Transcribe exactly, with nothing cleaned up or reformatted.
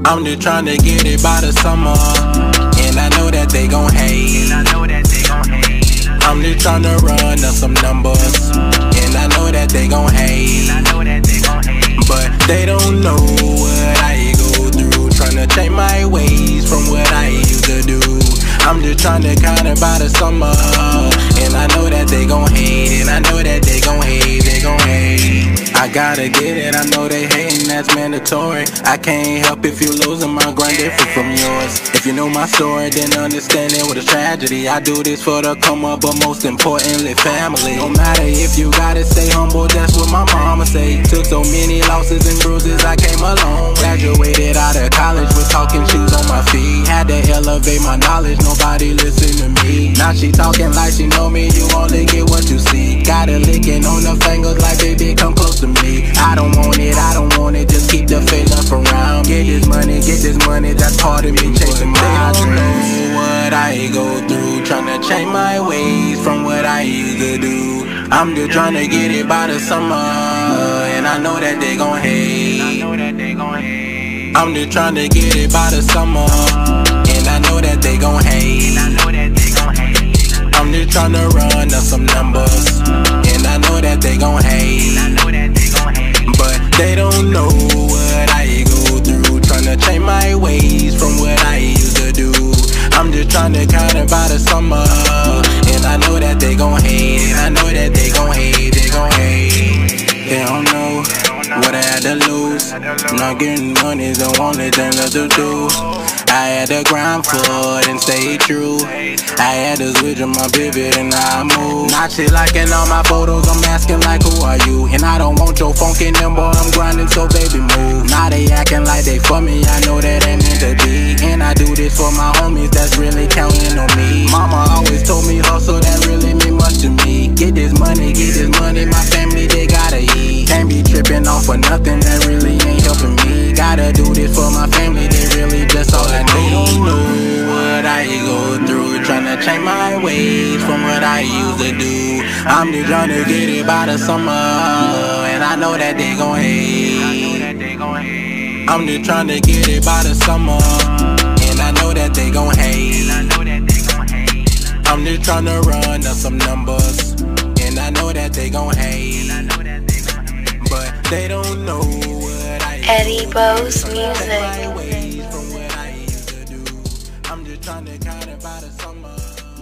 I'm just tryna get it by the summer, and I know that they gon' hate. I'm just tryna run up some numbers, and I know that they gon' hate. But they don't know what I go through, tryna change my ways from what I used to do. I'm just tryna kinda by the summer, and I know that they gon' hate, and I know that they gon' hate, they gon' hate. I gotta get it, I know they hating, that's mandatory. I can't help if you losing my grind different from yours. If you know my story, then understand it was a tragedy. I do this for the come up, but most importantly, family. No matter if you gotta stay humble, that's what my mama say. Took so many losses and bruises, I came along. Graduated out of college with talking shoes on my feet. Had to elevate my knowledge, nobody listen to me. Now she talking like she know me, you only get what you see. Got her licking on the fingers like, baby, come close to me. I don't want it, I don't want it, just keep the fake love around. Get this money, get this money, that's part of me chasing my dreams. They don't know what I go through, tryna change my ways from what I used to do. I'm just tryna get it by the summer, and I know that they gon' hate. I'm just tryna get it by the summer, and I know that they gon' hate. I'm just tryna run up some numbers, and I know that they gon' hate. But they don't know what I go through, tryna change my ways from what I used to do. I'm just tryna kinda by the summer, and I know that they gon' hate, and I know that they gon' hate, they gon' hate. They don't know what I had to lose. Not getting money is the only thing left to do. I had to grind for it and stay true. I had to switch on my pivot and I move. Not shit liking all my photos, I'm asking like, who are you? And I don't want your funky number, I'm grinding, so baby move. Now they acting like they for me, I know that ain't meant to be. And I do this for my homies that's really counting on me. Mama always told me hustle, that really mean much to me. Get this money, get this money, my family they gotta eat. Can't be tripping off for nothing, that really ain't helping me. Gotta do this for my family, they really just all I need. They don't know what I go through, tryna change my ways from what I used to do. I'm just tryna get it by the summer, and I know that they gon' hate. I'm just tryna get it by the summer, and I know that they gon' hate. I'm just tryna run up some numbers, and I know that they gon' hate. But they don't know what I Eddie Bo's music. I'm just tryna kinda by the summer.